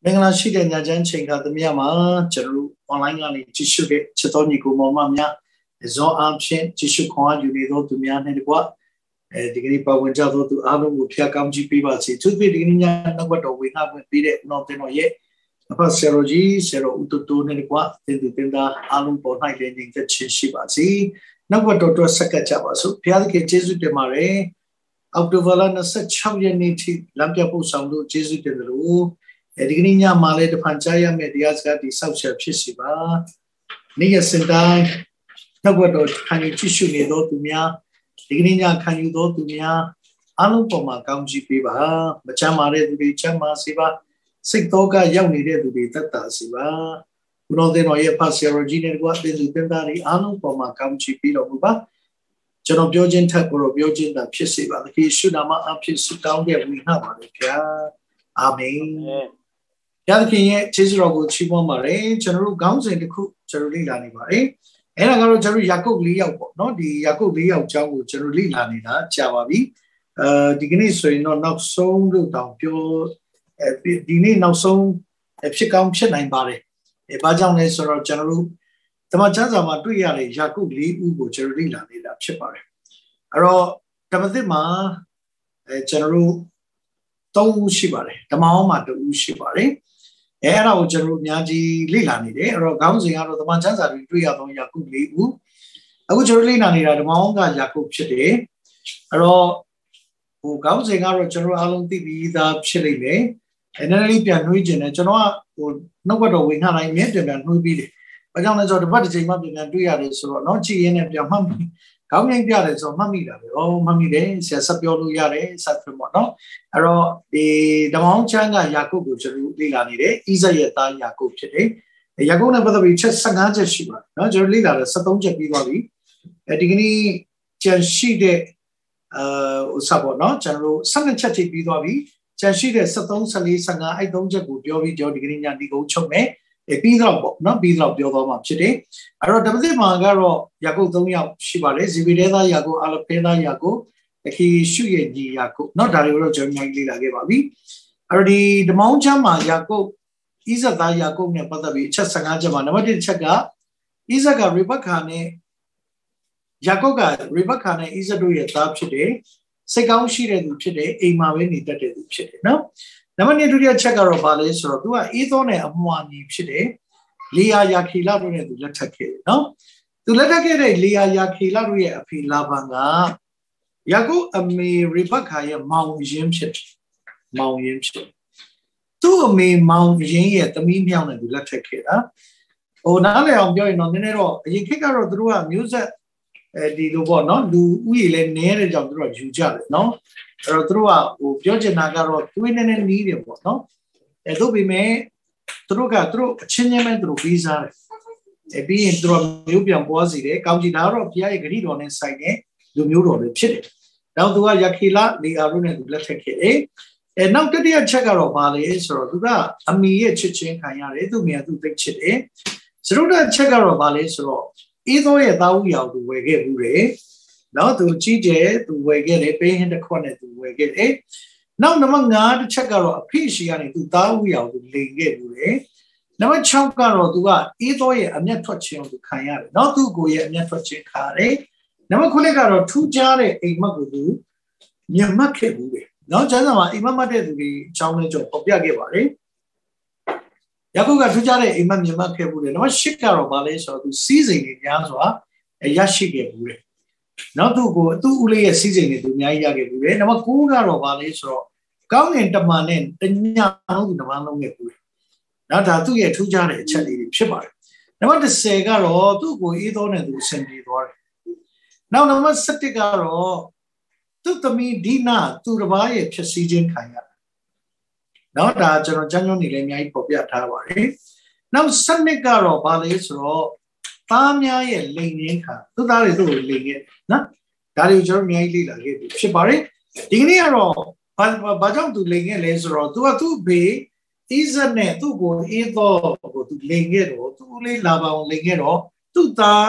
Mengala shi de nya chan chain kha thamiya ma chanu online ka ni jishu de chithon ni ko ma mya zo am phin jishu khwa yu ni do tu mya ne kwa di kani pa wan ja do tu a long ko phya kaung ji pi ba si thu pi di kani nya nak wat do we nga pwin pi de no tin no ye apa sero ji sero ututu ne kwa tin tu tin da a long po nai le ning tat chin shi ba si nak wat do to sakat cha ba su phya ke jesu de ma re October la 26 ရက်နေ့ထိလမ်းပြပို့ဆောင်လို့ကျေးဇူးတင်တယ်လို့ဒီကနေ့ညမှာလည်းတဖန်ကြားရမယ့်တရားစကားဒီဆောက်ချက်ဖြစ်စီပါနေ့ရက်စင်တိုင်းနောက်တော့ခံယူကြည့်ရှုနေတော့သူများဒီကနေ့ညခံယူတော့သူများအားလုံးပေါ်မှာကောင်းချီးပေးပါမချမ်းမာတဲ့သူတွေချမ်းမာစေပါစိတ်တော့ကရောက်နေတဲ့သူတွေသက်သာစေပါဘုရားသခင်ရဲ့ဖာဆီရိုဂျီနဲ့ကွာတဲ့သူတင်တာတွေအားလုံးပေါ်မှာကောင်းချီးပေးတော်မူပါကျွန်တော်ပြောခြင်းထက်ကိုပြောခြင်းသာဖြစ်စေပါသခင်ရှုနာမအဖြစ်ဆုတောင်းတဲ့ဝိညာဉ်ပါလေဗျာအာမင်ဘုရားသခင်ရဲ့ကျေးဇူးတော်ကိုချီးမွမ်းပါတယ်ကျွန်တော်တို့ခေါင်းစဉ်တစ်ခုကျွန်တော်လေ့လာနေပါတယ်အဲ့ဒါကတော့ကျွန်တော်ယာကုပ်၄ယောက်ပေါ့နော်ဒီယာကုပ်၄ယောက်အကြောင်းကိုကျွန်တော်လေ့လာနေတာကြာပါပြီဒီကနေ့ဆိုရင်တော့နောက်ဆုံးလို့တောင်ပြောဒီနေ့နောက်ဆုံးဖြစ်ကောင်းဖြစ်နိုင်ပါတယ်ဘာကြောင့်လဲဆိုတော့ကျွန်တော်တို့တမန်ကျမ်းစာမှာတွေ့ရတဲ့ယာကုပ်၄ဦးကိုကျွန်တော်လေ့လာနေတာဖြစ်ပါတယ်အဲ့တော့ဓမ္မသစ်မှာကျွန်တော်တို့၃ဦးရှိပါတယ်ဓမ္မဟောင်းမှာ2ဦးရှိပါတယ်အဲ့ဒါကိုကျွန်တော်တို့အများကြီးလေ့လာနေတယ်အဲ့တော့ခေါင်းစဉ်ကတော့တမန်ကျမ်းစာတွေတွေ့ရသောယာကုပ်၄ဦးအခုကျွန်တော်လေ့လာနေတာဓမ္မဟောင်းကယာကုပ်ဖြစ်တယ်အဲ့တော့ခေါင်းစဉ်ကတော့ကျွန်တော်အားလုံးသိပြီးသားဖြစ်လိမ့်မယ်နည်းနည်းပြန်နှွှေးခြင်းနဲ့ကျွန်တော်ကနှုတ်ဘတ်တော်ဝင်ခါတိုင်းမြဲပြန်နှွှေးပြီးတယ်ဘာကြောင့်လဲဆိုတော့တစ်ပတ်တစ်ချိန်မှပြန်တွေ့ရတယ်ဆိုတော့เนาะကြည်ရင်းနဲ့ပြန်မှတ်မိခေါင်းငိမ့်ပြတယ်ဆိုတော့မှတ်မိတာပဲမှတ်မိတယ်ဆရာဆက်ပြောလို့ရတယ်ဆက်ပြပေါ့เนาะအဲ့တော့ဒီဓမ္မအောင်ချမ်းကယာကုပ်ကိုကျွန်တော်လေ့လာနေတယ်ဣဇက်ရဲ့သားယာကုပ်ဖြစ်တယ်ယာကုပ်နဲ့ပတ်သက်ပြီးချက်15ချက်ရှိပါတယ်เนาะကျွန်တော်လေ့လာတယ်73ချက်ပြီးသွားပြီဒီကနေ့ကျန်ရှိတဲ့ဥစားပေါ့เนาะကျွန်တော်12ချက်ထိပြီးသွားပြီကျန်ရှိတဲ့73 14 15အဲ့3ချက်ကိုပြောပြီးဒီကနေ့ညဒီကုန်းချုပ်မယ်ပြီးတော့ပေါ့နော်ပြီးတော့ပြောသွားမှာဖြစ်တယ်အဲ့တော့ဓမ္မသစ်မှာကတော့ယာကုပ်3ယောက်ရှိပါတယ်ဇေဗေဒဲသားယာကုပ်အာလဖေသားယာကုပ်အခီရှုရဲ့ညီယာကုပ်เนาะဒါတွေကိုတော့ကျွန်တော်ညလေ့လာခဲ့ပါပြီအဲ့တော့ဒီဓမ္မအောင်ချမ်းမှာယာကုပ်ဣဇက်သားယာကုပ်နဲ့ပတ်သက်ပြီးအချက်15ချက်မှာနံပါတ်1ချက်ကဣဇက်ကရေဘက္ခာနဲ့ယာကုပ်ကရေဘက္ခာနဲ့ဣဇက်တို့ရဲ့သားဖြစ်တယ်စိတ်ကောင်းရှိတဲ့သူဖြစ်တယ်အိမ်မှာပဲနေတတ်တဲ့သူဖြစ်တယ်เนาะနံပါတ်2ဒုတိယချက်ကတော့ဘာလဲဆိုတော့သူကအေးသောနဲ့အမွာညီဖြစ်တယ်လေယာယာခီလာတို့နဲ့သူလက်ထပ်ခဲ့တယ်နော်သူလက်ထပ်ခဲ့တဲ့လေယာယာခီလာတို့ရဲ့အဖေလာဘန်ကယာကုပ်အမေရေဘက္ခာရဲ့မောင်ရင်းဖြစ်မောင်ရင်းဖြစ်သူ့အမေမောင်ရင်းရဲ့သမီးမြောက်နဲ့သူလက်ထပ်ခဲ့တာဟိုနားလည်အောင်ပြောရင်တော့နည်းနည်းတော့အရင်ခေတ်ကတော့သူတို့ကမျိုးဆက်ဒီလိုပေါ့နော်လူဥယျာဉ်လည်းနည်းတဲ့ကြောင့်သူတို့ကယူကြတယ်နော်အဲ့တော့သူတို့ကဟိုပြောချင်တာကတော့တွေးနေနေနီးတယ်ပေါ့နော်အဲ့တို့ပေမဲ့သူတို့အချင်းချင်းပဲသူတို့ပြီးစားတယ်ပြီးရင်သူတို့မျိုးပြန်ပွားစီတယ်ကောင်းကြီးဒါတော့ဘုရားရဲ့ဂရုတော်နဲ့ဆိုင်တဲ့လူမျိုးတော်တွေဖြစ်တယ်နောက်သူကယခေလလေအာတို့နဲ့သူလက်ထက်ခဲ့တယ်နောက်တတိယချက်ကတော့ဘာလဲဆိုတော့သူကအမီရဲ့ချစ်ချင်းခံရတယ်သူ့မိကသူ့သိချစ်တယ်စရုဒ္ဒချက်ကတော့ဘာလဲဆိုတော့အေးသောရဲ့သားဦးရောင်သူဝယ်ခဲ့ဘူးတယ်နောက်သူကြီးကျယ်သူဝယ်ခဲ့တယ်ပေးဟင်းတစ်ခွက်နဲ့သူဝယ်ခဲ့တယ်နောက်နံပါတ်5တစ်ချက်ကတော့အဖေရှိကနေသူသားဦးရောင်သူလိန်ခဲ့ဘူးတယ်နံပါတ်6ကတော့သူကအေးသောရဲ့အမျက်ထွက်ခြင်းကိုသူခံရတယ်နောက်သူ့ကိုရဲ့အမျက်ထွက်ခြင်းခံရတယ်နံပါတ်9ကတော့ထူးခြားတဲ့အိမ်မက်ကိုသူမြင်မှတ်ခဲ့ဘူးတယ်နောက်ကျမ်းစာမှာအိမ်မက်မှတ်တဲ့သူတွေအကြောင်းလေးကြောပေါ်ပြခဲ့ပါတယ်ယာကုပ်ကထူးခြားတဲ့အိမ်မက်မြင်မှတ်ခဲ့ဘူးတယ်နံပါတ်10ကတော့ဘာလဲဆိုတော့သူစီးစိမ်တွေများစွာရရှိခဲ့ဘူးတယ်နောက်သူ့ဦးလေးရဲ့စီးစိမ်တွေသူအများကြီးရခဲ့ဘူးတယ်နံပါတ်9ကတော့ဘာလဲဆိုတော့ကောင်းငင်တမန်နဲ့တညလုံးသူတမန်လုံးခဲ့ဘူးတယ်နောက်ဒါသူ့ရဲ့ထူးခြားတဲ့အချက်လေးတွေဖြစ်ပါတယ်နံပါတ်10ကတော့သူ့ကိုအေးသောနဲ့သူဆင်ပြေသွားတယ်နောက်နံပါတ်17ကတော့သူ့သမီးဒီနာသူတစ်ပါးရဲ့ဖြစ်စည်းခြင်းခံရတယ်နောက်ဒါကျွန်တော်ကျမ်းစာနေလည်းအများကြီးပေါ်ပြထားပါတယ်နောက်7ကတော့ဘာလဲဆိုတော့သားများရဲ့လိန်ရင်းခံသူ့သားတွေသူ့ကိုလိန်ခဲ့နော်ဒါတွေကိုကျွန်တော်အများကြီးလေ့လာခဲ့ပြီဖြစ်ပါတယ်ဒီကနေ့ကတော့ဘာကြောင့်သူလိန်ခဲ့လဲဆိုတော့သူကသူ့ဘေးဣဇက်နဲ့သူ့ကိုအေးသောကိုသူလိန်ခဲ့တော့သူ့လေးလာပါအောင်လိန်ခဲ့တော့သူ့သား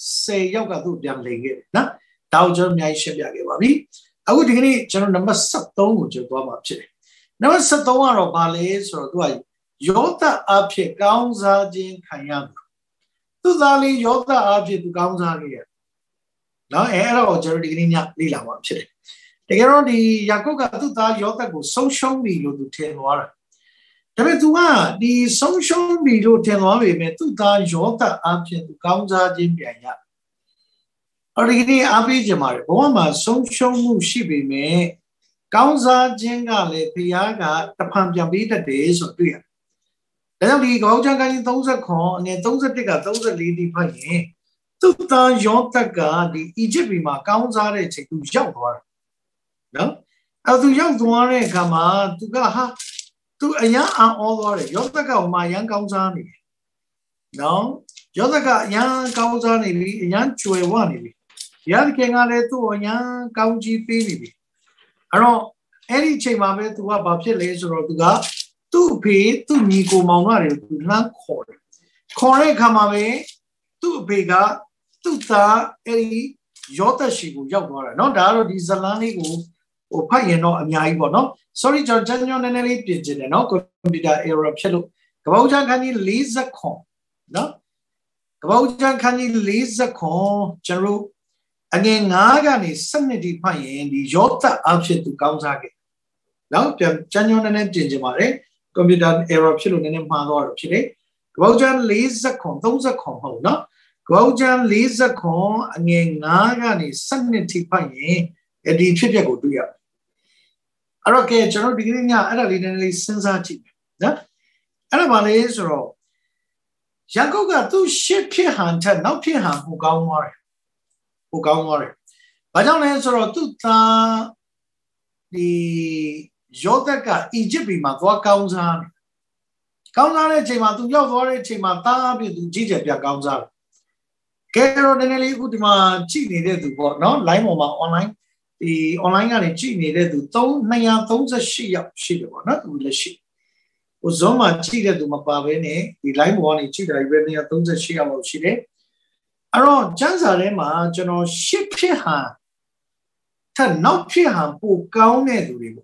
10ယောက်ကသူ့ပြန်လိန်ခဲ့တယ်နော်ဒါကိုကျွန်တော်အများကြီးရှင်းပြခဲ့ပါပြီအခုဒီကနေ့ကျွန်တော်နံပါတ်73ကိုကျွန်တော်သွားမှာဖြစ်တယ်နံပါတ်73ကတော့ဘာလဲဆိုတော့သူကယောသအဖြစ်ကောင်းစားခြင်းခံရသူသားလေးယောသအဖြစ်သူကောင်းစားခဲ့ရနော်အဲ့တော့ကျွန်တော်ဒီကနေ့ညလေ့လာမှာဖြစ်တယ်တကယ်တော့ဒီယာကုပ်ကသူ့သားယောသကိုဆုံးရှုံးပြီလို့သူထင်သွားတာဒါပေမဲ့သူကဒီဆုံးရှုံးပြီလို့ထင်သွားပေမဲ့သူ့သားယောသအဖြစ်သူကောင်းစားခြင်းပြန်ရအဲ့ဒီကနေ့အားပေးကြပါရဘဝမှာဆုံးရှုံးမှုရှိပေမဲ့ကောင်းစားခြင်းကလည်းဘုရားကတဖန်ပြန်ပေးတတ်တယ်ဆိုတွေ့ရတယ်ဒါကြောင့်ဒီကောင်းချမ်းကကြီး30အငယ်31က34ဒီဖတ်ရင်သူ့သားယောသက်ကဒီအီဂျစ်ပြည်မှာကောင်းစားတဲ့အချိန်သူရောက်သွားတာနော်အဲ့သူရောက်သွားတဲ့အခါမှာသူကဟာသူအရန်အံ့ဩသွားတယ်ယောသက်ကဟိုမှာအရန်ကောင်းစားနေတယ်နော်ယောသက်ကအရန်ကောင်းစားနေပြီအရန်ကျွယ်ဝနေပြီရသခင်ကလည်းသူ့အရန်ကောင်းကြီးပေးပြီအဲ့တော့အဲ့ဒီအချိန်မှာပဲသူကဘာဖြစ်လဲဆိုတော့သူကသူ့အဖေသူ့ညီကိုမောင်ကလည်းသူလှမ်းခေါ်တယ်ခေါ်တဲ့အခါမှာပဲသူ့အဖေကသူ့သားအဲ့ဒီယောသက်ရှိကိုရောက်သွားတာเนาะဒါကတော့ဒီဇလန်းလေးကိုဟိုဖတ်ရင်တော့အများကြီးပေါ့เนาะ sorry ကျွန်တော်နည်းနည်းလေးပြင်ချင်တယ်เนาะ computer error ဖြစ်လို့ကပ္ပဦးကျမ်းခန်းကြီး40ခွန်เนาะကပ္ပဦးကျမ်းခန်းကြီး40ခွန်ကျွန်တော်အငယ်9ကနေ12ဒီဖတ်ရင်ဒီယောသက်အဖြစ်သူကောင်းစားခဲ့เนาะပြန်ကျမ်းနည်းနည်းပြင်ချင်ပါတယ် computer error ဖြစ်လို့နည်းနည်းမှားသွားတော့ဖြစ်တယ်ကပ္ပဦးကျမ်း40ခွန်30ခွန်ဟုတ်เนาะကပ္ပဦးကျမ်း40ခွန်အငယ်9ကနေ12ထိဖတ်ရင်ဒီဖြစ်ပျက်ကိုတွေ့ရတယ်အဲ့တော့ကဲကျွန်တော်ဒီကနေ့ညအဲ့ဒါလေးနည်းနည်းလေးစဉ်းစားကြည့်နော်အဲ့ဒါပါလေဆိုတော့ယာကုပ်ကသူ့ရှစ်ဖြစ်ဟန်ထက်နောက်ဖြစ်ဟန်ပိုကောင်းသွားတယ်ပိုကောင်းသွားတယ်ဘာကြောင့်လဲဆိုတော့သူ့သားဒီယောသက်က အီဂျစ်ပြည်မှာသွားကောင်းစားတယ်ကောင်းစားတဲ့အချိန်မှာသူရောက်သွားတဲ့အချိန်မှာသားအပြည့်သူကြီးကျယ်ပြကောင်းစားတယ်ကဲတော့နည်းနည်းလေးအခုဒီမှာကြည့်နေတဲ့သူပေါ့နော် line ပေါ်မှာ online ဒီ online ကနေကြည့်နေတဲ့သူ238ယောက်ရှိတယ်ပေါ့နော်သူလက်ရှိဟို Zoom မှာကြည့်တဲ့သူမပါဘဲနဲ့ဒီ line ပေါ်ကနေကြည့်တာပဲ238ယောက်လောက်ရှိတယ်အဲ့တော့ကျမ်းစာထဲမှာကျွန်တော်ရှစ်ဖြစ်ဟန်ထက်နောက်ဖြစ်ဟန်ပိုကောင်းတဲ့သူတွေပေါ့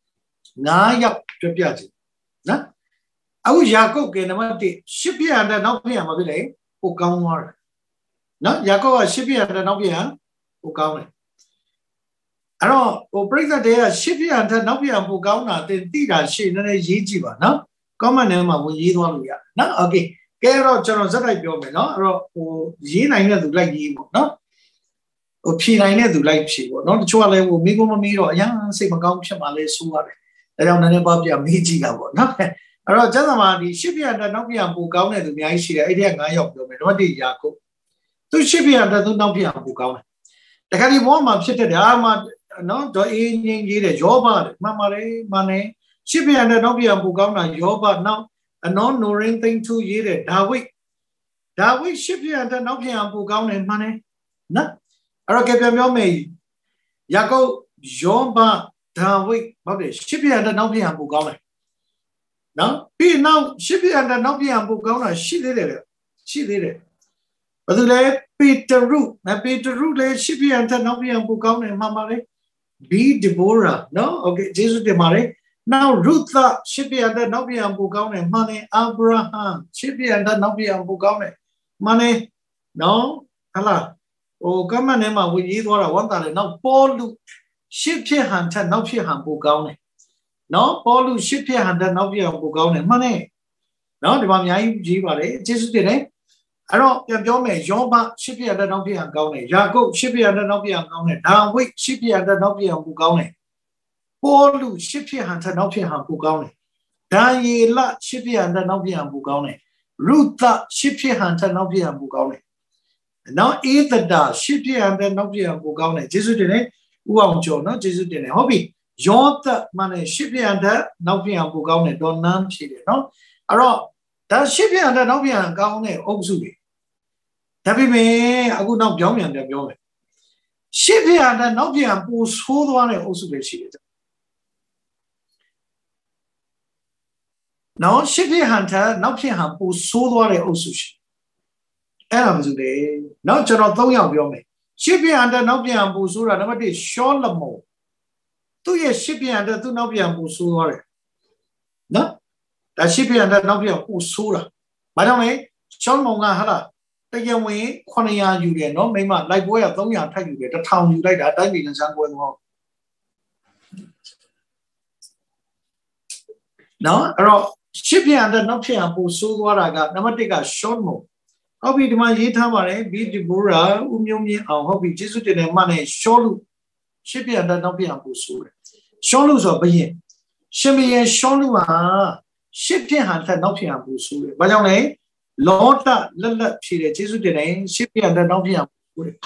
9ယောက်ပြပြချင်နော်အခုယာကုပ်ကနံပါတ်1ရှစ်ဖြစ်ဟန်ထက်နောက်ဖြစ်ဟန်မဖြစ်လေပိုကောင်းသွားတယ်နော်ယာကုပ်ကရှစ်ဖြစ်ဟန်ထက်နောက်ဖြစ်ဟန်ပိုကောင်းတယ်အဲ့တော့ဟိုပြိဿတဲ့ကရှစ်ပြဟန်ထက်နောက်ပြဟန်ပိုကောင်းတာတင်တိတာရှေ့နည်းနည်းရေးကြည့်ပါနော် comment ထဲမှာဝင်ရေးသွားလို့ရနော် okay ကဲတော့ကျွန်တော်ဇက်တိုက်ပြောမယ်နော်အဲ့တော့ဟိုရေးနိုင်တဲ့သူလိုက်ရေးပေါ့နော်ဟိုဖြေနိုင်တဲ့သူလိုက်ဖြေပေါ့နော်တချို့ကလည်းဟိုမိကုမမီးတော့အရင်စိတ်မကောင်းဖြစ်မှလဲဆိုးရတယ်ဒါကြောင့်နည်းနည်းပါပြမေးကြည့်တာပေါ့နော်အဲ့တော့ကျန်စာမှာဒီရှစ်ပြဟန်ထက်နောက်ပြဟန်ပိုကောင်းတဲ့သူအများကြီးရှိတယ်အဲ့ဒီက9ယောက်ပြောမယ်တော့ဒီယာကုပ်သူရှစ်ပြဟန်ထက်သူနောက်ပြဟန်ပိုကောင်းတယ်တခါဒီဘောမှာဖြစ်တဲ့ဒါမှနော်တော့အင်းငင်းကြီးတဲ့ယောဘမှန်ပါတယ်မှန်တယ်ရှစ်ပြန်တဲ့နောက်ပြန်ပူကောင်းတာယောဘနောက်အနောနိုရင်းသိန်း2ရေးတဲ့ဒါဝိရှစ်ပြန်တဲ့နောက်ပြန်ပူကောင်းတယ်မှန်တယ်နော်အဲ့တော့ကြပြန်ပြောမယ်ယာကုပ်ယောဘဒါဝိဟုတ်တယ်ရှစ်ပြန်တဲ့နောက်ပြန်ပူကောင်းတယ်နော်ပြီးနောက်ရှစ်ပြန်တဲ့နောက်ပြန်ပူကောင်းတာရှိသေးတယ်ရှိသေးတယ်ဘာလို့လဲပေတရုလည်းရှစ်ပြန်တဲ့နောက်ပြန်ပူကောင်းတယ်မှန်ပါတယ်be Deborah နော် okay ကျေးဇူးတင်ပါတယ် now Ruth ရှစ်ပြန်တဲ့နောက်ပြန်ပူကောင်းတယ်မှန်တယ် Abraham ရှစ်ပြန်တဲ့နောက်ပြန်ပူကောင်းတယ်မှန်တယ်နော်ဟလာဟို comment ထဲမှာဝင်ရေးသွားတာဝမ်းသာတယ်နောက်ပေါလုရှစ်ဖြစ်ဟန်ထက်နောက်ဖြစ်ဟန်ပူကောင်းတယ်နော်ပေါလုရှစ်ဖြစ်ဟန်ထက်နောက်ဖြစ်ဟန်ပူကောင်းတယ်မှန်တယ်နော်ဒီမှာအများကြီးရေးပါတယ်ကျေးဇူးတင်တယ်အဲ့တော့ပြန်ပြောမယ်ယောဘရှစ်ပြတဲ့နောက်ပြန်ကောင်းတယ်ယာကုပ်ရှစ်ပြတဲ့နောက်ပြန်ကောင်းတယ်ဒါဝိဒ်ရှစ်ပြတဲ့နောက်ပြန်ပူကောင်းတယ်ပေါလုရှစ်ပြဟန်တဲ့နောက်ပြန်ပူကောင်းတယ်ဒါယေလရှစ်ပြတဲ့နောက်ပြန်ပူကောင်းတယ်ရုသရှစ်ပြဟန်တဲ့နောက်ပြန်ပူကောင်းတယ်နောက်ဧသဒရှစ်ပြတဲ့နောက်ပြန်ပူကောင်းတယ်ကျေးဇူးတင်တယ်ဥအောင်ကျော်နော်ကျေးဇူးတင်တယ်ဟုတ်ပြီယောသမှလည်းရှစ်ပြတဲ့နောက်ပြန်ပူကောင်းတယ်ဒေါ်နန်းဖြေတယ်နော်အဲ့တော့ဒါရှစ်ပြတဲ့နောက်ပြန်ကောင်းတဲ့အုပ်စုတွေဒါပေမဲ့အခုနောက်ပြောင်းပြန်ပြောမယ်ရှစ်ပြတဲ့နောက်ပြန်ပူဆိုးသွားတဲ့အုပ်စုတွေရှိတယ်နော်ရှစ်ပြဟန်ထနောက်ပြန်ဟန်ပူဆိုးသွားတဲ့အုပ်စုရှိအဲ့ဒါမဆိုလေနောက်ကျွန်တော်3ယောက်ပြောမယ်ရှစ်ပြဟန်ထနောက်ပြန်ပူဆိုးတာနံပါတ်1ရှောလမုန်သူ့ရဲ့ရှစ်ပြဟန်ထသူ့နောက်ပြန်ပူဆိုးသွားတယ်နော်ဒါရှစ်ပြတဲ့နောက်ပြပို့ဆိုးတာဘာကြောင့်လဲရှောင်းမောင်ကဟာလားတရားဝင်900ယူတယ်နော်မိမလိုက်ပွဲက300ထပ်ယူတယ်1000ယူလိုက်တာတိုင်းပြည်နဲ့စမ်းပွဲတော့နော်အဲ့တော့ရှစ်ပြတဲ့နောက်ပြပို့ဆိုးသွားတာကနံပါတ်1ကရှောင်းမောင်ဟုတ်ပြီဒီမှာရေးထားပါတယ်ဘီဒီဘူရာဦးမျိုးမြင့်အောင်ဟုတ်ပြီကျေးဇူးတင်တယ်မှနဲ့ရှောလူရှစ်ပြတဲ့နောက်ပြပို့ဆိုးတယ်ရှောလူဆိုဘယင်ရှင်မယရှောလူဟာရှစ်ပြဟန်တဲ့နောက်ပြပို့ဆိုးတယ်ဘာကြောင့်လဲလောတလက်လက်ဖြေတယ်ကျေးဇူးတင်တယ်ရှစ်ပြတဲ့နောက်ပြပို့တယ်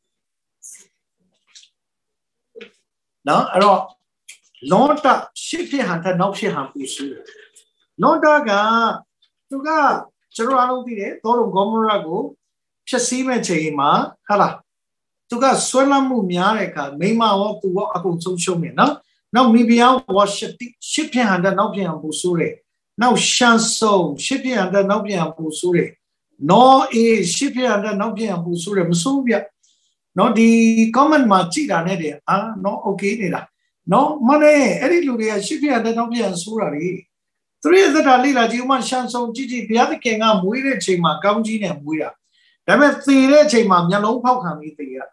နော်အဲ့တော့လောတရှစ်ပြဟန်တဲ့နောက်ပြဟန်ပို့ဆိုးတယ်လောတကသူကကျွန်တော်အားလုံးသိတယ်သောလုံဂေါမရကိုဖြည့်ဆည်းမဲ့ချိန်မှာဟာလားသူကဆွဲလမ်းမှုများတဲ့အခါမိမရောသူရောအကုန်ဆုံးရှုံးနေနော်နောက်မိဖုရားဝါရှစ်ပြဟန်တဲ့နောက်ပြဟန်ပို့ဆိုးတယ်နောက်ရှန်ဆုံရှစ်ပြဟန်တဲ့နောက်ပြဟန်ပို့ဆိုးတယ်နော်အေးရှစ်ပြဟန်တဲ့နောက်ပြဟန်ပို့ဆိုးတယ်မဆိုးပြနော်ဒီ comment မှာကြည့်တာနဲ့တည်းနော် okay နေတာနော်မနဲ့အဲ့ဒီလူတွေကရှစ်ပြဟန်တဲ့နောက်ပြဟန်ဆိုးတာလေသူရဲ့သက်တာလိလာကြီးဥမရှန်ဆုံကြည့်ကြည့်ဘုရားသခင်ကမွေးတဲ့ချိန်မှာကောင်းကြီးနဲ့မွေးတာဒါပေမဲ့သေတဲ့ချိန်မှာမျက်လုံးဖောက်ခံပြီးသေရ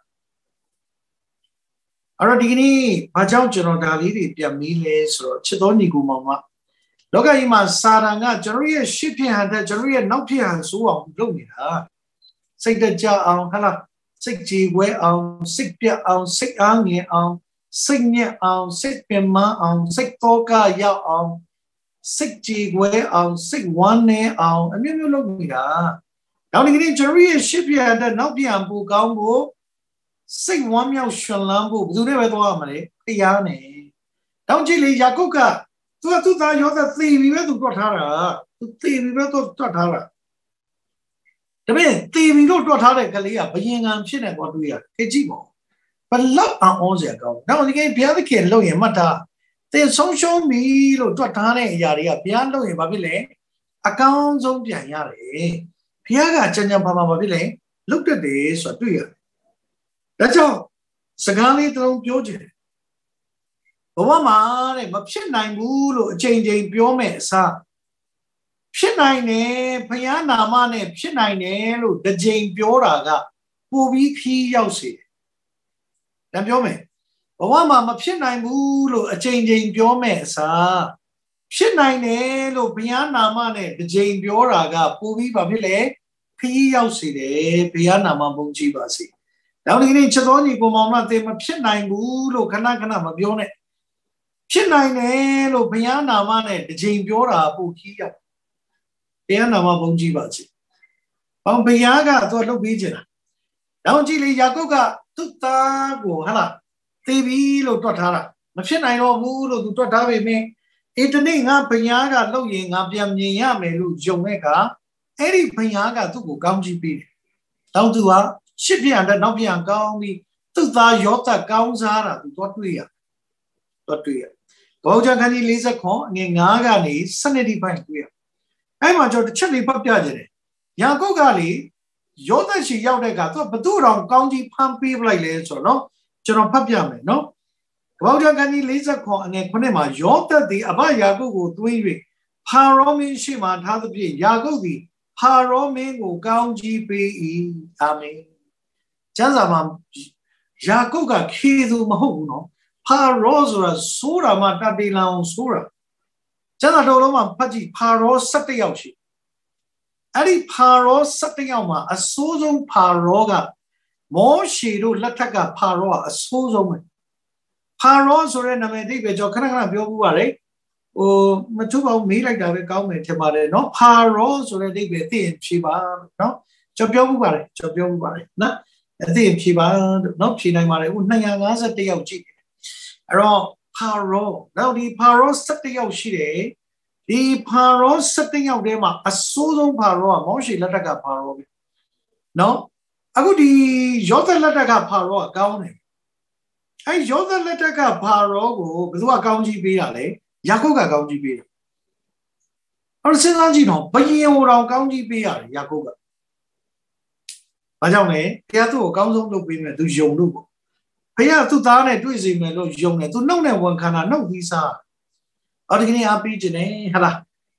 အဲ့တော့ဒီကနေ့ဘာကြောင့်ကျွန်တော်ဒါလေးတွေပြန်ပြီးလဲဆိုတော့ချစ်တော်ညီကိုမောင်ကလောကကြီးမှာစာတန်ကကျွန်တော်ရဲ့ရှစ်ဖြစ်ဟန်တဲ့ကျွန်တော်ရဲ့နောက်ဖြစ်ဟန်ဆိုအောင်လုပ်နေတာစိတ်တကြအောင်ဟလားစိတ်ကြည်ဝဲအောင်စိတ်ပြတ်အောင်စိတ်အားငြိမ်အောင်စိတ်ညက်အောင်စိတ်ပင်မအောင်စိတ်တောကရောက်အောင်စိတ်ကြည်ဝဲအောင်စိတ်ဝမ်းနေအောင်အမျိုးမျိုးလုပ်နေတာနောက်ဒီကနေ့ကျွန်တော်ရဲ့ရှစ်ပြတဲ့နောက်ပြန်ပူကောင်းဖို့စိတ်ဝမ်းမြောက်ရှင်လန်းဖို့ဘယ်သူနဲ့ပဲသွားရမလဲတရားနဲ့တောင်းကြည့်လေယာကုပ်ကသူကသူ့သားယောသသေပြီပဲသူတွတ်ထားတာသူသေပြီပဲသူတွတ်ထားတာဒါပေမဲ့သေပြီလို့တွတ်ထားတဲ့ကလေးကဘယင်ငံဖြစ်နေတော့တွေ့ရတယ်ကြည့်ပါဘလောက်အောင်စရာကောင်းနောက်ဒီကနေ့ဘုရားသခင်လုပ်ရင်မှတ်ထားသင်ဆုံးရှုံးပြီလို့တွတ်ထားတဲ့အရာတွေကဘုရားလုပ်ရင်ဘာဖြစ်လဲအကောင်းဆုံးပြန်ရတယ်ဘုရားကကြံကြံပါပါဘာဖြစ်လဲလုတ်တတ်တယ်ဆိုတာတွေ့ရတယ်ဒါကြောင့်စကားလေးတစ်လုံးပြောချင်တယ်ဘဝမှာတဲ့မဖြစ်နိုင်ဘူးလို့အချိန်ချင်းပြောမယ်အစားဖြစ်နိုင်တယ်ဘုရားနာမနဲ့ဖြစ်နိုင်တယ်လို့တစ်ချိန်ပြောတာကပိုပြီးခီးရောက်စေတယ်ဒါပြောမယ်ဘဝမှာမဖြစ်နိုင်ဘူးလို့အချိန်ချင်းပြောမယ်အစားဖြစ်နိုင်တယ်လို့ဘုရားနာမနဲ့တစ်ချိန်ပြောတာကပိုပြီးဘာဖြစ်လဲခီးရောက်စေတယ်ဘုရားနာမဘုန်းကြီးပါစေနောက်ဒီနေ့ချက်တော်ညီကိုမောင်မသိမဖြစ်နိုင်ဘူးလို့ခဏခဏမပြောနဲ့ဖြစ်နိုင်တယ်လို့ဘုရားနာမနဲ့တစ်ချိန်ပြောတာပိုခီးရောက်ဘုရားနာမဘုန်းကြီးပါစေ။ဘောင်ဘုရားကသူလှုပ်ပေးချင်တာ။နောက်ကြည့်လေယာကုပ်ကသူ့သားကိုဟာလားသေပြီလို့တွတ်ထားတာမဖြစ်နိုင်တော့ဘူးလို့သူတွတ်ထားပေမဲ့အေတနေ့ငါဘုရားကလှုပ်ရင်ငါပြန်မြင်ရမယ်လို့ယုံတဲ့အခါအဲ့ဒီဘုရားကသူ့ကိုကောင်းချီးပေးတယ်။နောက်သူကရှစ်ပြန်တဲ့နောက်ပြန်ကောင်းပြီးသူ့သားယောသကောင်းစားတာသူတော့တွေ့ရတော့တွေ့ရဘောဇာခန်းကြီး49အငယ်9ကနေ12တိပိုင်းတွေ့ရအဲ့မှာကျွန်တော်တစ်ချက်လေးဖတ်ပြကြတယ်ယာကုပ်ကလေယောသရှိရောက်တဲ့အခါသူကဘသူ့တော်ကောင်းကြီးဖမ်းပေးလိုက်လဲဆိုတော့ကျွန်တော်ဖတ်ပြမယ်နော်ဘောဇာခန်းကြီး49အငယ်9မှာယောသသည်အဘယာကုပ်ကိုသွင်း၍ဖာရောမင်းရှိမှထားသဖြင့်ယာကုပ်သည်ဖာရောမင်းကိုကောင်းကြီးပေး၏အာမင်ကျမ်းစာမှာယာကုပ်ကခေသူမဟုတ်ဘူးနော်ဖာရောဆိုတာဆိုးတာမှတတေလံအောင်ဆိုးတာကျမ်းစာတော်လုံးမှာဖတ်ကြည့်ဖာရော17ယောက်ရှိအဲ့ဒီဖာရော17ယောက်မှာအဆိုးဆုံးဖာရောကမောရှေတို့လက်ထက်ကဖာရောကအဆိုးဆုံးပဲဖာရောဆိုတဲ့နာမည်သိပဲကျွန်တော်ခဏခဏပြောမှုပါတယ်ဟိုမထူပါဘူးမေးလိုက်တာပဲကောင်းမယ်ထင်ပါတယ်နော်ဖာရောဆိုတဲ့အိဗယ်သိရင်ဖြေပါနော်ကျွန်တော်ပြောမှုပါတယ်နော်အသိဖြေပါနော်ဖြေနိုင်ပါတယ်ဟို251ယောက်ကြည့်အဲ့တော့ဖာရောနောက်ဒီဖာရော17ယောက်ရှိတယ်ဒီဖာရော17ယောက်ထဲမှာအဆိုးဆုံးဖာရောကမောရှေလက်ထက်ကဖာရောပဲနော်အခုဒီယောသလက်ထက်ကဖာရောကကောင်းတယ်အဲ့ယောသလက်ထက်ကဖာရောကိုဘယ်သူကကောင်းကြီးပေးတာလဲယာကုပ်ကကောင်းကြီးပေးတယ်အဲ့စဉ်းစားကြည့်တော့ဘယင်ဟိုတော်ကောင်းကြီးပေးရတယ်ယာကုပ်ကဘာကြောင့်လဲတရားသူ့ကိုအကောင်းဆုံးလုပ်ပေးမယ်သူယုံလို့ပေါ့ဖခင်သူ့သားနဲ့တွေ့စီမယ်လို့ယုံတယ်သူနှုတ်နဲ့ဝန်ခံတာနှုတ်ပြီးစားအော်ဒီကနေ့အားပေးခြင်းနဲ့ဟာလား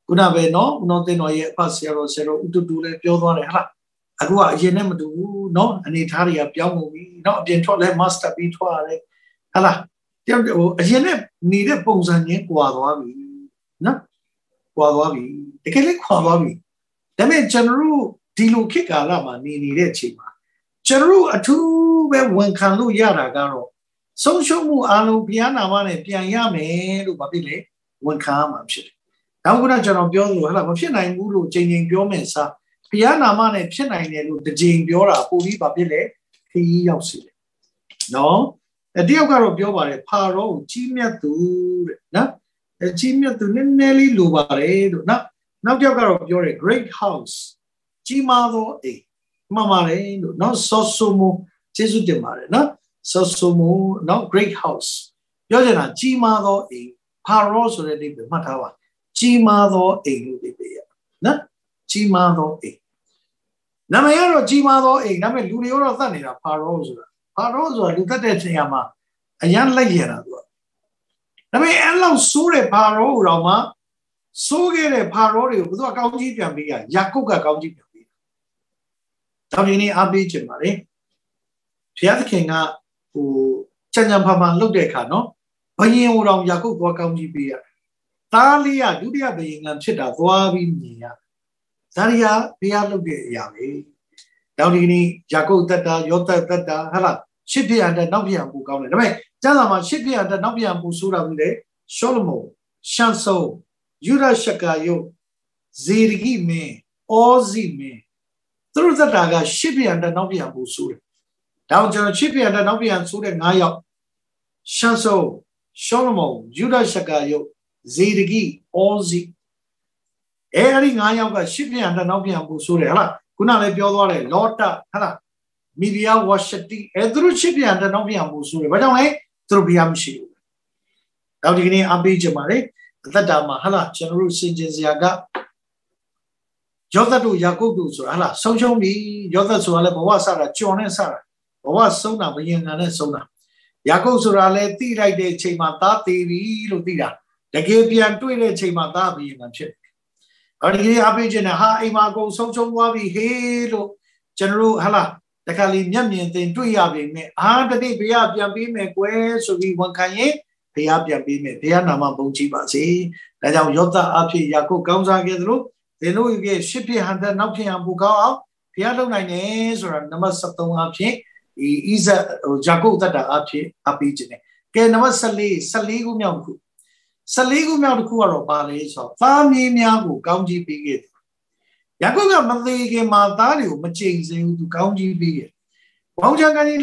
kuna be no no te no ye pa sero utu le ပြောသွားတယ်ဟာအခုကအရင်နဲ့မတူဘူးเนาะအနေထားတွေကပြောင်းကုန်ပြီเนาะအပြင်ထွက်လဲ master ပြီးထွက်ရတယ်ဟာလားတယောက်ဟိုအရင်နဲ့နေတဲ့ပုံစံချင်းကွာသွားပြီเนาะကွာသွားပြီတကယ်လည်းကွာသွားပြီဒါပေမဲ့ကျွန်တော်တို့ဒီလိုခေတ်ကာလမှာနေနေတဲ့အချိန်မှာကျွန်တော်တို့အထူးပဲဝန်ခံလို့ရတာကတော့ဆုံးရှုံးမှုအလုံးဘုရားနာမနဲ့ပြန်ရမယ်လို့ဘာဖြစ်လဲဝန်ခံရမှာဖြစ်တယ်။နောက်ကတော့ကျွန်တော်ပြောသလိုဟာလားမဖြစ်နိုင်ဘူးလို့ချိန်ချိန်ပြောမယ်စားဘုရားနာမနဲ့ဖြစ်နိုင်တယ်လို့တစ်ချိန်ပြောတာပိုပြီးဘာဖြစ်လဲခရီးရောက်စီတယ်။နော်တယောက်ကတော့ပြောပါတယ်ဖာရောကိုကြီးမြတ်သူတဲ့နော်ကြီးမြတ်သူနည်းနည်းလေးလိုပါတယ်လို့နောက်တစ်ယောက်ကတော့ပြောတယ် great house ကြီးမားသောအိမ်မှန်ပါတယ်လို့နော်ဆော့ဆိုမိုကျေးဇူးတင်ပါတယ်နော်ဆော့ဆိုမိုနော် great house ပြောချင်တာကြီးမားသောအိမ်ဖာရောဆိုတဲ့အိမ်ပဲမှတ်ထားပါကြီးမားသောအိမ်လို့ပြောပြရနော်ကြီးမားသောအိမ်နာမည်ကတော့ကြီးမားသောအိမ်ဒါပေမဲ့လူတွေတော့သတ်နေတာဖာရောဆိုတာလူသတ်တဲ့နေရာမှာအရန်လိုက်ရတာသူကဒါပေမဲ့အဲ့လောက်ဆိုးတဲ့ဖာရောတော့မှဆိုးခဲ့တဲ့ဖာရောတွေကိုဘယ်သူကကောင်းကြီးပြန်ပေးရယာကုပ်ကကောင်းကြီးပြန်ပေးတာဒါဒီနေ့အားပေးခြင်းပါလေဘုရားသခင်ကဟိုကြံ့ကြံ့ဖန်ဖန်လုပ်တဲ့အခါနော်ဘယင်ဟိုတော်ယာကုပ်သွားကောင်းကြီးပေးရသားလေးကဒုတိယဘယင်ကဖြစ်တာသွားပြီးမြင်ရဒါရီယာဘုရားလုပ်တဲ့အရာပဲနောက်ဒီနေ့ယာကုပ်သက်တာယောသသက်တာဟာလားရှစ်ပြရတဲ့နောက်ပြရပူကောင်းတယ်ဒါပေမဲ့ကျမ်းစာမှာရှစ်ပြရတဲ့နောက်ပြရပူဆိုတာဘူးလေရှောလမုန်ရှန်ဆုံယူရရှကာယုဇေရဂိမင်းအောဇိမင်းသူတို့သက်တာကရှစ်ပြရတဲ့နောက်ပြရပူဆိုတယ်ဒါကြောင့်ကျွန်တော်ရှစ်ပြရတဲ့နောက်ပြရဆိုတဲ့9ယောက်ရှန်ဆုံရှောလမုန်ယူရရှကာယုဇေရဂိအောဇိအဲဒီ9ယောက်ကရှစ်ပြရတဲ့နောက်ပြရပူဆိုတယ်ဟာလားခုနလည်းပြောသွားတယ်လောတဟာလားမီဒီယာဝါရှတီသူတို့ရှစ်ပြန်တဲ့နောက်ပြန်မှုဆိုတယ်ဘာကြောင့်လဲသူတို့ဘုရားမရှိဘူးနောက်ဒီကနေ့အပေးကြပါလေအသက်တာမှာဟာလားကျွန်တော်တို့စင်ကြင်စရာကယောသတ်တို့ယာကုပ်တို့ဆိုတာဟာလားဆုံးရှုံးပြီယောသတ်ဆိုတာလည်းဘဝဆတာကြော်နဲ့ဆတာဘဝဆုံးတာဘယင်ငံနဲ့ဆုံးတာယာကုပ်ဆိုတာလည်းတိလိုက်တဲ့ချိန်မှာသားသေးပြီလို့သိတာတကယ်ပြန်တွေ့တဲ့ချိန်မှာသားဘယင်ငံဖြစ်တယ်ဒီကနေ့အပေးခြင်းနဲ့ဟာအိမ်မှာအကုန်ဆုံးရှုံးသွားပြီဟေးလို့ကျွန်တော်တို့ဟာလားတခါလေမျက်မြင်သင်တွေ့ရပေမဲ့တတိဘုရားပြန်ပေးမယ်ကွယ်ဆိုပြီးဝန်ခံရင်ဘုရားပြန်ပေးမယ်ဘုရားနာမဘုန်းကြီးပါစေဒါကြောင့်ယောသအဖြစ်ယာကုပ်ကောင်းစားခဲ့သလိုသင်တို့ရဲ့ရှစ်ဖြစ်ဟန်တဲ့နောက်ဖြစ်ဟန်ပူကောင်းအောင်ဘုရားလုပ်နိုင်တယ်ဆိုတာနံပါတ်73အဖြစ်ဒီဣဇယာကုပ်တတ်တာအဖြစ်အပေးခြင်းနဲ့ကဲနံပါတ်14ခုမြောက်တစ်ခု14ခုမြောက်တစ်ခုကတော့ပါလေဆိုတော့သားမြေးများကိုကောင်းကြီးပေးခဲ့တယ်ယာကုပ်ကမသေးခင်မှာသားတွေကိုမချိန်စင်ဘူးသူကောင်းကြီးပေးတယ်။ဘောင်ချန်ကနေ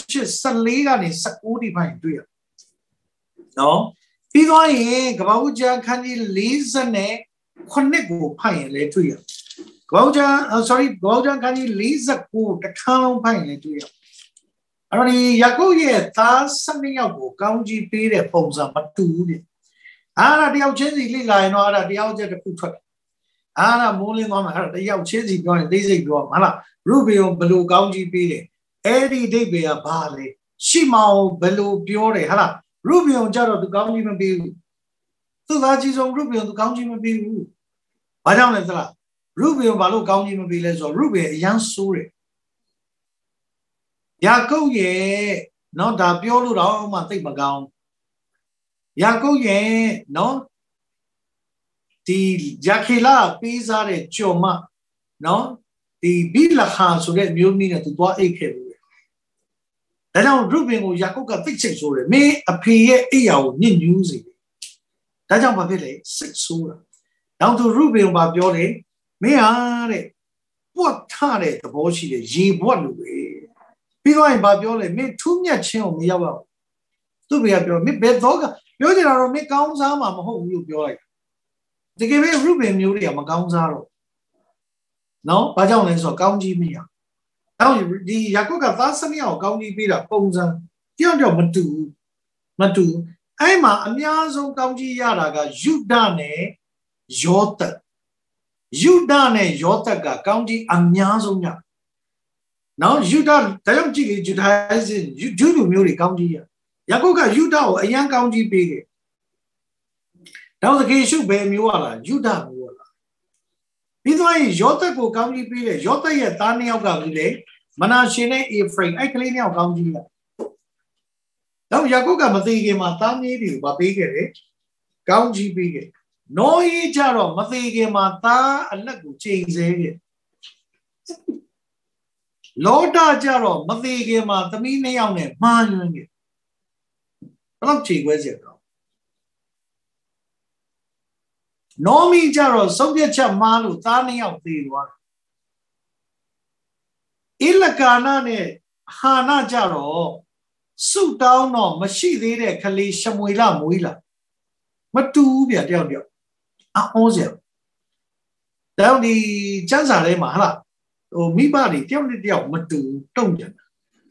48 14ကနေ19ဒီပိုင်းတွေ့ရ။နော်။ပြီးသွားရင်ကပ္ပဦးကျမ်းခန်းကြီး49ကိုဖတ်ရင်လည်းတွေ့ရ။ကပ္ပဦးကျမ်းခန်းကြီး49တစ်ခါလုံးဖတ်ရင်လည်းတွေ့ရ။အဲ့တော့ဒီယာကုပ်ရဲ့သား12ယောက်ကိုကောင်းကြီးပေးတဲ့ပုံစံမတူဘူးလေ။အဲ့ဒါတယောက်ချင်းစီလိလာရင်တော့အဲ့ဒါတယောက်ချက်တစ်ခုထွက်မိုးလင်းသွားမှာအဲ့ဒါတယောက်ချင်းစီပြောရင်သိစိတ်ပြောမှာလားရုဘေယဘယ်လိုကောင်းကြီးပေးတယ်အဲ့ဒီဒိဗေကဘာလဲရှိမောင်ဘယ်လိုပြောတယ်ဟာလားရုဘေယကြတော့သူကောင်းကြီးမပေးဘူးသူသားကြီးဆုံးရုဘေယသူကောင်းကြီးမပေးဘူးဘာကြောင့်လဲသလားရုဘေယဘာလို့ကောင်းကြီးမပေးလဲဆိုတော့ရုဘေယအရန်ဆိုးတယ်ယာကုပ်ရဲ့နော်ဒါပြောလို့တော့မှသိမကောင်းယာကုပ်ရဲ့နော်ဒီယာခေလာပေးစားတဲ့ကြော်မနော်ဒီဘိလခါဆိုတဲ့မျိုးနည်းနဲ့သူသွားအိတ်ခဲ့လို့ဒါကြောင့်ရုဘင်ကိုယာကုပ်ကသိစိတ်ဆိုးတယ်မင်းအဖေရဲ့အိယာကိုညှဉ်းညူးစေတယ်ဒါကြောင့်ဘာဖြစ်လဲစိတ်ဆိုးတာနောက်သူရုဘင်ကပြောတယ်မင်းဟာတဲ့ပွတ်ထတဲ့သဘောရှိတယ်ရေပွက်လို့ပဲပြီးတော့ဘာပြောလဲမင်းထူးမြတ်ခြင်းကိုမရောက်တော့သူ့ဘေကပြောမင်းဘယ်တော့ကပြောကြတာတော့မင်းကောင်းစားမှာမဟုတ်ဘူးလို့ပြောလိုက်တကယ်ပဲရုဘင်မျိုးတွေကမကောင်းစားတော့နော်ဘာကြောင့်လဲဆိုတော့ကောင်းကြီးမရနောက်ဒီယာကုပ်ကသားစနစ်ကိုကောင်းကြီးပေးတာပုံစံကြောက်တော့မတူအဲ့မှာအများဆုံးကောင်းကြီးရတာကယုဒနဲ့ယောသကကောင်းကြီးအများဆုံးညနော်ယုဒဒါကြောင့်ကြည့်လေဂျူဒိုင်းစစ်ဂျူးလူမျိုးတွေကောင်းကြီးရယာကုပ်ကယုဒကိုအရန်ကောင်းကြီးပေးတယ်နောက်သကေရှုဘယ်မျိုးရလားယုဒမျိုးရလားပြီးသွားရင်ယောသက်ကိုကောင်းကြီးပေးတယ်ယောသက်ရဲ့သားနှစ်ယောက်ကဘူးလေမနာရှင်နဲ့အေဖရိမ်အဲ့ကလေးနှစ်ယောက်ကောင်းကြီးရတော့ယာကုပ်ကမသိခင်မှာသားမြေးတွေကိုမပေးခဲ့တယ်ကောင်းကြီးပေးခဲ့နောဟီကြတော့မသိခင်မှာသားအလက်ကိုချိန်ဆခဲ့လောဒကြတော့မသိခင်မှာသမီးနှစ်ယောက်နဲ့မှားယွင်းခဲ့ဘယ်တော့ချိန်ခွဲစရာကောင်းနောမီကြတော့စုပ်ပြတ်ချက်မှားလို့သားနှစ်ယောက်သေသွားတယ်ဣလကာနာနဲ့ဟာနာကြတော့စုတောင်းတော့မရှိသေးတဲ့ကလေးရှမွေလမွေးလာမတူဘူးဗျတယောက်တယောက်အောစရာတောင်းဒီစံစာထဲမှာဟာလားဟိုမိဘတွေတယောက်နဲ့တယောက်မတူတုံ့ပြန်တာ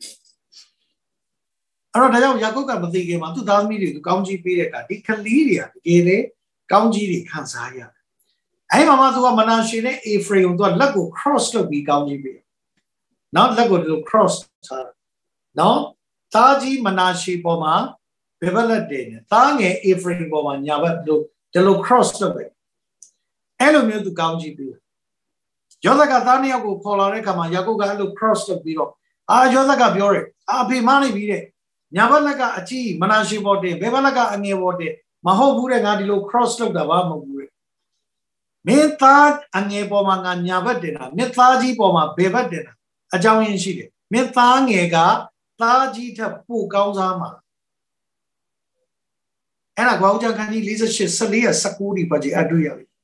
အဲ့တော့ဒါကြောင့်ယာကုပ်ကမသိခင်မှာသူ့သားသမီးတွေကိုကောင်းကြီးပေးတဲ့အခါဒီကလေးတွေကတကယ်လေကောင်းကြီးတွေခံစားရတယ်အဲ့မှာမှသူကမနာရှေနဲ့အေဖရိမ်ကိုသူကလက်ကို cross လုပ်ပြီးကောင်းကြီးပေးနောက်လက်ကိုဒီလို cross ထားနော်သားကြီးမနာရှေပေါ်မှာဘယ်ဘက်လက်တင်လဲသားငယ်အေဖရိမ်ပေါ်မှာညာဘက်လို့ဒီလို cross လုပ်ပဲအဲ့လိုမျိုးသူကောင်းကြီးပေးယောသက်ကသားနှစ်ယောက်ကိုခေါ်လာတဲ့အခါမှာယာကုပ်ကအဲ့လို cross လုပ်ပြီးတော့ယောသက်ကပြောတယ်အဖေမနိုင်ပြီတဲ့ညာဘက်လက်ကအကြီးမနာရှေပေါ်တင်ဘယ်ဘက်လက်ကအငယ်ပေါ်တင်မဟုတ်ဘူးတဲ့ငါဒီလို cross လုပ်တာဘာမဟုတ်ဘူးတဲ့မင်းသားအငယ်ပေါ်မှာငါညာဘက်တင်တာမင်းသားကြီးပေါ်မှာဘယ်ဘက်တင်တာအကြောင်းရင်းရှိတယ်မင်းသားငယ်ကသားကြီးထက်ပိုကောင်းစားမှာအဲ့ဒါကွာဦးကျန်ခန်းကြီး48 14 19ဒီပတ်ကြီးအတွေ့ရပြီ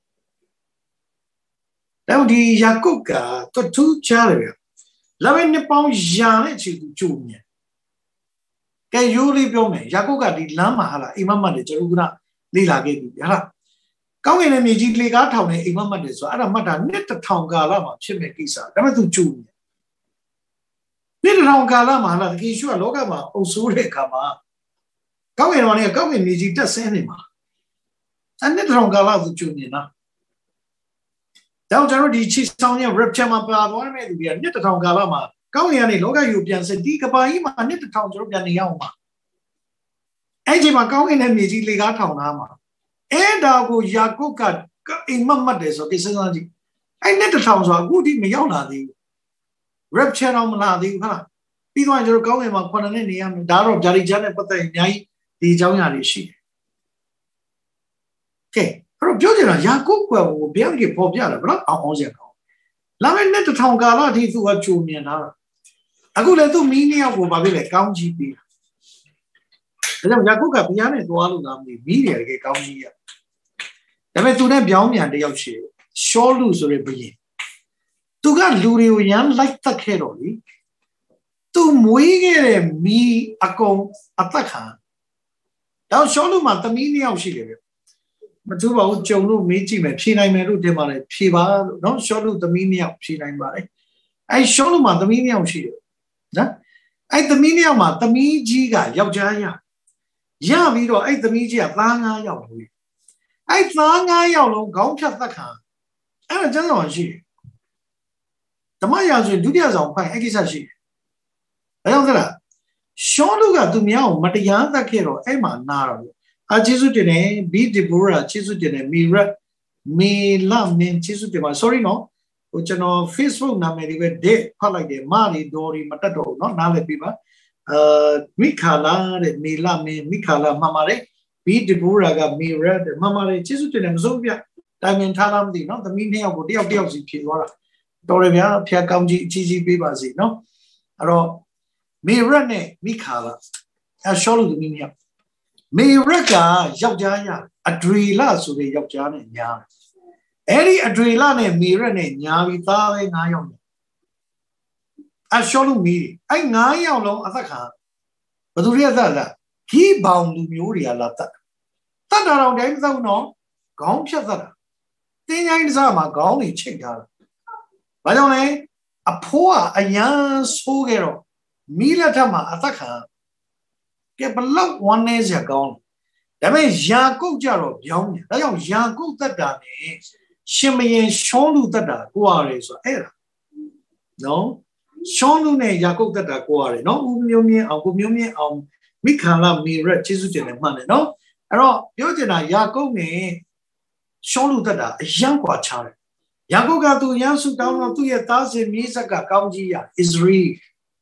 တော့ဒီယာကုပ်ကတူချားတယ်လာမယ့်နှစ်ပေါင်းရာနဲ့ချီသူကြုံနေကဲရိုးလေးပြောမယ်ယာကုပ်ကဒီလမ်းမှာဟာလားအိမ်မက်မတ်တွေကျွန်တော်ကလေ့လာခဲ့ပြီဟာလားကောင်းကင်ရဲ့မြေကြီးလေကားထောင်တဲ့အိမ်မက်မတ်တွေဆိုအဲ့ဒါမှတ်တာနှစ်1000ကာလမှာဖြစ်မဲ့ကိစ္စဒါပေမဲ့သူကြုံနေနှစ်1000ကာလမှာဟာလားတကယ်ရှိကလောကမှာအုပ်ဆိုးတဲ့အခါမှာကောင်းကင်တော်နဲ့ကောင်းကင်မြေကြီးတက်ဆင်းနေမှာအဲ့နှစ်1000ကာလသူကြုံနေတာတော့ကျွန်တော်ဒီချီဆောင်ရဲ့ rapture မှာပါသွားတဲ့သူတွေကနှစ်1000ကာလမှာကောင်းကင်ကနေလောကကြီးကိုပြန်ဆက်ဒီကဘာကြီးမှာနှစ်1000ကျွန်တော်ပြန်နေရအောင်ပါအဲ့ဒီမှာကောင်းကင်နဲ့မြေကြီးလေကားထောင်ထားမှာအဲ့ဒါကိုယာကုပ်ကအိမ်မက်မတ်တယ်ဆိုကိစ္စစားကြည့်အဲ့နှစ်1000ဆိုအခုဒီမရောက်လာသေးဘူး rapture တော့မလာသေးဘူးဟုတ်လားပြီးတော့ကျွန်တော်ကောင်းကင်မှာ9နှစ်နေရမယ်ဒါတော့ဂျာရီဂျန်နဲ့ပတ်သက်ရင်အများကြီးဒီအကြောင်းအရာတွေရှိတယ်ကဲအဲ့တော့ပြောချင်တာယာကုပ်ကဘယ်ကနေပေါ်ပြတယ်ဘလို့အောင်စရာကောင်းလာမယ့်နှစ်1000ကာလအထိသူကကြိုမြင်ထားတာအခုလည်းသူ့မီးနှစ်ယောက်ကိုဘာဖြစ်လဲကောင်းကြီးပေးတာဒါကြောင့်ယာကုပ်ကဘုရားနဲ့သွားလို့လားမသိမီးတယ်တကယ်ကောင်းကြီးရဒါပေမဲ့သူနဲ့ပြောင်းပြန်တယောက်ရှိတယ်ရှောလူဆိုတဲ့ဘုရင်သူကလူတွေကိုရမ်းလိုက်တက်ခဲ့တော့လေသူမွေးခဲ့တဲ့မီးအကုန်အသက်ခံတော့ရှောလူမှာသမီးနှစ်ယောက်ရှိတယ်ဗျမသူပါဘူးကြုံလို့မေးကြည့်မယ်ဖြေနိုင်မယ်လို့တင်ပါတယ်ဖြေပါလို့နော်ရှောလူသမီးနှစ်ယောက်ဖြေနိုင်ပါတယ်အဲရှောလူမှာသမီးနှစ်ယောက်ရှိတယ်နော်အဲသမီးနှစ်ယောက်မှာသမီးကြီးကယောက်ျားရပြီးတော့အဲသမီးကြီးကသား9ယောက်လို့အဲသား9ယောက်လုံးခေါင်းဖြတ်သက်ခံအဲ့ဒါကျမ်းစာရှိတယ်ဓမ္မရာဇဝင်ဒုတိယဆောင်ဖိုင်အဲ့ကိစ္စရှိတယ်ဒါကြောင့်လားရှောလူကသူများကိုမတရားသတ်ခဲ့တော့အဲ့မှာနာတော့ကျေးဇူးတင်တယ်ဘီဒီဘောရာကျေးဇူးတင်တယ်မီလာမင်းကျေးဇူးတင်ပါ sorry နော်ဟိုကျွန်တော် Facebook နာမည်လေးပဲဒက်ဖတ်လိုက်တယ်မာရီဒေါ်ရီမတက်တော့ဘူးเนาะနားလည်ပြီပါမိခါလာတဲ့မီလာမင်းမိခါလာမှန်ပါတယ်ဘီဒီဘောရာကမီရက်မှန်ပါတယ်ကျေးဇူးတင်တယ်မစိုးပြတိုင်ပင်ထားလားမသိเนาะသမီးနှစ်ယောက်ကိုတယောက်စီဖြေသွားတာတော်ရဗျာဖျက်ကောင်းကြီးအကြီးပေးပါစေเนาะအဲ့တော့မီရက်နဲ့မိခါလာရှောလူသမီးနှစ်ယောက်မေရက်ကယောက်ျားရအဒရီလဆိုတဲ့ယောက်ျားနဲ့ညာအဲ့ဒီအဒရီလနဲ့မေရက်နဲ့ညာပြီးသားပဲ9ယောက်နဲ့အရှောလူမီအဲ့9ယောက်လုံးအသက်ခံဘယ်သူတွေကသက်လားဂိဘောင်လူမျိုးတွေကလာသက်တာတော့တိုင်းမသက်ဘူးနော်ခေါင်းဖြတ်သက်တာတင်းချိုင်းတစ်စားမှာခေါင်းတွေချိတ်ထားတာဘာကြောင့်လဲအဖိုးကအရန်ဆိုးခဲ့တော့မီလက်ထက်မှာအသက်ခံကဲဘလောက်ဝမ်းနေစရာကောင်းလဲဒါပေမဲ့ယာကုပ်ကြတော့ပြောင်းတယ်ဒါကြောင့်ယာကုပ်သက်တာနဲ့ရှင်မရင်ရှောလူသက်တာကိုရတယ်ဆိုအဲ့ဒါနော်ရှောလူနဲ့ယာကုပ်သက်တာကိုရတယ်နော်ဦးမျိုးမြင့်အောင်ကိုမျိုးမြင့်အောင်မိခါလာမီရက်ကျေးဇူးတင်တယ်မှန်တယ်နော်အဲ့တော့ပြောချင်တာယာကုပ်နဲ့ရှောလူသက်တာအယံကွာချတယ် Yakuga tu Yansu down to your thousand Misaka Kaujia Israel.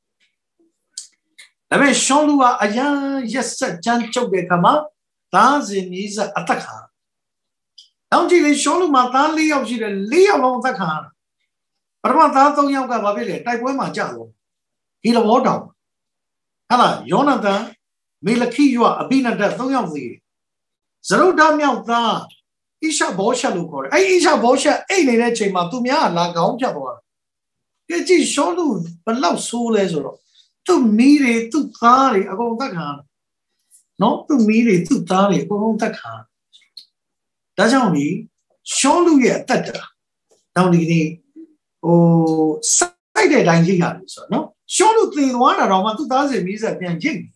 I mean, Shonlua Ayan, yes, Jan Chobekama, thousand is Ataka. Downji Sholu Matali of the Lea along the car. But one thousand young Gababile, type one Majalo. He the water. Hala, Jonathan, Milaki, you are a bean death, no young thee. Zero damn young. Isha Bosha Lucor. I Isha Bosha, ain't it? Matumia, like Gaujabo. It is Sholu, but love soul as well. To meet it to Tari, I go back on. Not to meet it to Tari, I go back on. That's how we Sholu yet. Down the oh, sided and Jigan. No, Sholu clean one around 2000 means at the engine.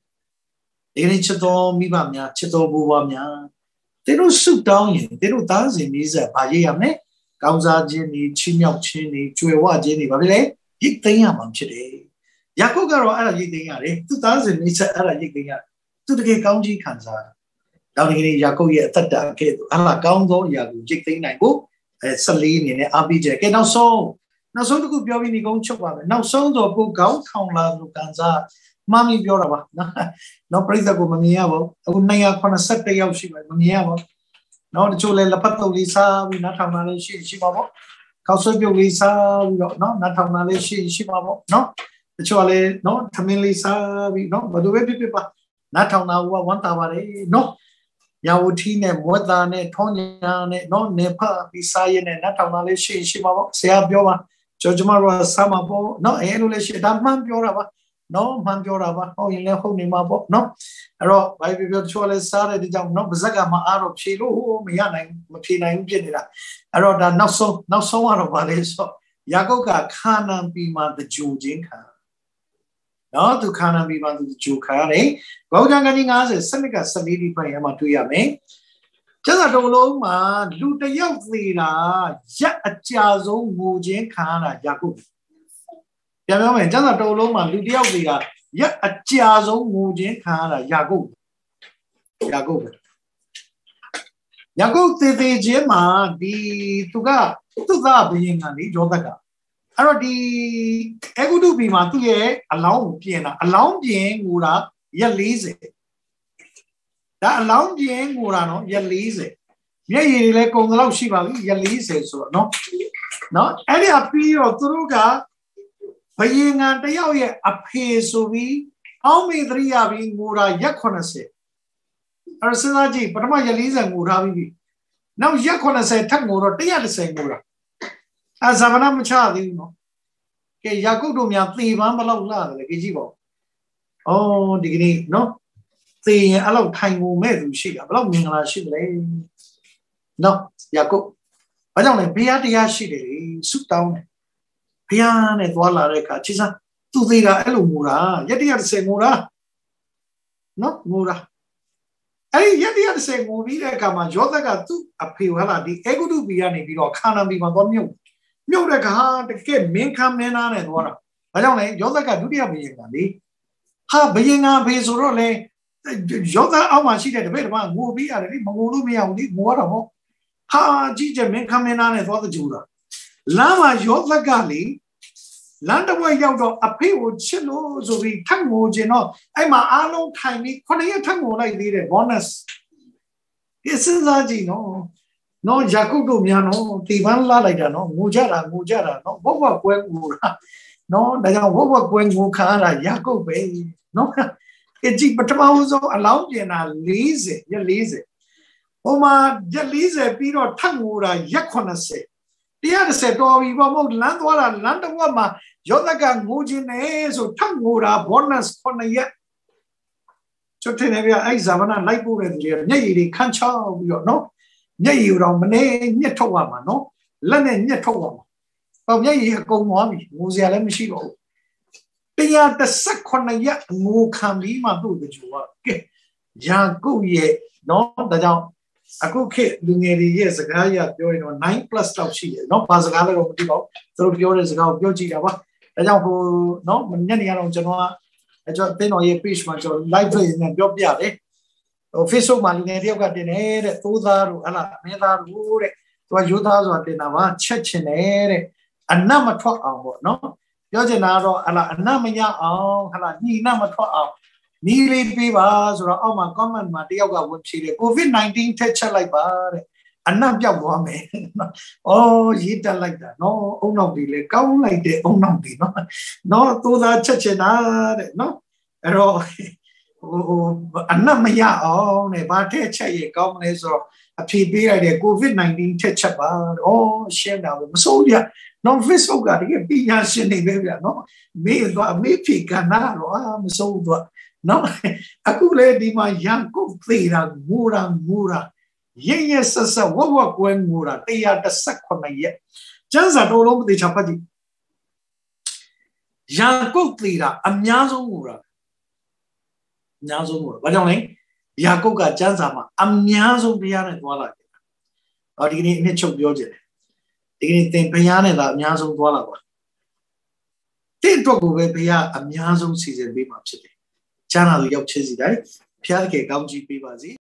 In Chito, Mibamia, Chito Bubamia. They don't sit down in, they don't dance in these Payame, Gauza Jenny, Chinyok Chini, Chuewa Jenny, Babile, Yikayam today. Yakogaro Ara Yikayare, 2000 is Ara Yikaya, to the Kaunji Kanza. Down in Yakoya Tata, Ala Gaundo, Yaku, Jikay, Saline, Abijak, and now so. Now so to go Biovini Gonchoba, now so to go Gau Kaunla Lukanza. Mami Bioraba, no praise the Gumamiavo, Unaya Conasete Yoshi, Mamiavo, no the Chule Lapato Lisa, we not have Naleshi Shimavo, Kausubio Lisa, no, not have Naleshi Shimavo, no, the Chole, no, Tamil Lisa, we know, but the way people not how now 1 hour, no, Yawutine, Modane, Tonyane, no, Nepa, Bisayan, not how Naleshi Shimavo, Sea Biova, Jojumara Samabo, no, Enuleshi, Damman Bioraba. No, Mandioraba, oh, in Leho Nimabo, no. Aro, by virtual Sara, the jump, no, Bazagama, Arab, Chilu, Miana, Mapina, Genera. Aro, that not so one about it. So, Yagoga can't be man the Jew Jinka. No, to can't be man the Jew car, eh? Go down getting us a Seneca Savidi by Amatuyame. Just a dolo, man, do the young leader, Yak a Chazo, Mujin Kana, Yakub. Yamaman, Jana Doloma, Ludia, yet a Chiazo, Mujin, Kana, Yago. Yago. Yago, the Jema, the Tuga being an Ijodaga. Aro the Egudu Bima to ye, allow Piena, allow Jane Mura, Yalize. That allow Jane Murano, Yalize. Yea, like on the Lao Shiva, Yalize, so no. No, any appeal of Turuga. Paying and the Yao appears to be how many 3 are being Mura Yakonase. Arsanaji, Patama Yaliza Muravi. Now Yakonase Tamura, they are the same Mura. As Savannah Child, you know. Yakudumia, 3 Mambala, the Gijibo. Oh, dignity, no. The allow time will make she allow me a she. No, Yakub. I don't know, Piatia she, sit down. Pian et Walla Reca, Chisa, to the Elumura, yet he had to say Mura. No, Mura. Hey, yet he had to say Murida Kama, Jodaga to appeal, the Egudu Biani, Biro, Kana be my bomb. Muraka, the kid, Minka Mena and Wara. I don't know, Jodaga Dudia being ha being a Bezorole, Joda Amashi at the bed one movie, and Murumia, Muramo. Ha, Gija Minka Mena and Wada Jura. Lama Yotla Gali, Landaway Yaudo, a pay would chilo, so we tango, you know. I'm a alo tiny, Korea tango like the bonus. Yes, no, no, Jacobo Miano, Tivan Lalagano, Mujara, no, Boba Gwengura, no, they are Boba Gwengukara, Jacobe, no, it's Patamazo allowed you and Lise, Yalize. Oma, Yalize, Piro Tangura, Yakonase. The other said, oh, we were more Landwara, Landawama, Yodaga, Mujine, so Tangura, bonus for a yet. So, Tenavia, Izavana, Laibu, and Yay, Kancha, you know, Yay, Romane, Netowama, no, Lane, Netowama. Oh, Yay, go mommy, Muzia, let me see. They are the second yet, Mu Kamima, do the Jua. Jangu ye, no, the down. I could keep doing 80 years ago, 9+ stuff she is. No, Pasagala, through your years ago, Yoji, I don't know, no, many around Genoa. I just been on a impeachment or library and Yobiade. Official Malunaria got in air, Tuda, Meda, Rure, ตัวยุทธาส่วนเป็นว่าเช็ดเชนเน่อันนั้นมาทอดเอาหมดเนาะย้อนจะน่ารออะไรอันนั้นไม่ยากเอาอะไรนี่นั่นมาทอดเอานี่เลยไปบ้าสุดเอามาก็มันมาเที่ยวกับวันที่โควิด-19เทชอะไรบ้าอันนั้นเจ้าบัวเมย์โอ้ยีดอะไรกันเนาะองน้องดีเลยก้าวอะไรเด็กองน้องดีเนาะเนาะตัวนั้นเช็ดเชน่าเนาะรออันนั้นไม่ยากเอาเนี่ยบ้าเทชเย่ก้าวเลยสุดอภิบาลเด็กโควิด-19เทชบ้าโอ้เชื่อดาวไม่สู้เนี่ยน้องเฟซบุ๊กอะไรก็ปีนี้เชื่อนี่แบบเนาะมีตัวมีพิการนะหรอไม่สู้ตัวเนาะaku le di ma yang ko thira ngura yin sasa wa kwen ngura 118ရက်ကျမ်းစာတော်လုံးမသိချပါကြည့်ယာကုပ်သီတာအများဆုံးငူတာအများဆုံးငူတာဘာကြောင့်လဲယာကုပ်ကကျမ်းစာမှာအများဆုံးဘုရားနဲ့သွားလာတယ်။ဒီကနေ့အနှစ်ချုပ်ပြောကြတယ်။ဒီကနေ့သင်ဘုရားနဲ့သာအများဆုံးသွားလာပါ။တဲ့အတွက်ကိုပဲဘုရားအများဆုံးစီစဉ်ပေးမှာဖြစ်တယ်။ကျမ်းစာကိုရောက်ချင်စီတိုင်းဘုရားတကယ်ကောင်းချီးပေးပါစေ